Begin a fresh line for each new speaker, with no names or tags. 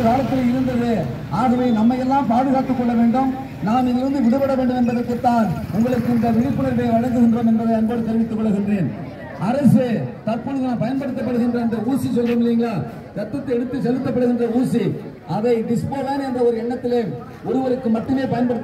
காலத்தில் இருந்தது. ஆகவே நம்மை எல்லாம் பாதுகாத்துக் கொள்ள வேண்டும், நாம் இதிலிருந்து விடுபட வேண்டும் என்பதற்குத்தான் உங்களுக்கு இந்த விழிப்புணர்வை வழங்குகின்றோம் என்பதை அன்போடு தெரிவித்துக் கொள்கின்றேன். அரசு தற்பொழுது பயன்படுத்தப்படுகின்ற அந்த ஊசி சொல்றோம் இல்லைங்களா, ரத்தத்தை எடுத்து செலுத்தப்படுகின்ற ஊசி, அதை டிஸ்போவேன் என்ற ஒரு எண்ணத்திலே ஒருவருக்கு மட்டுமே பயன்படுத்த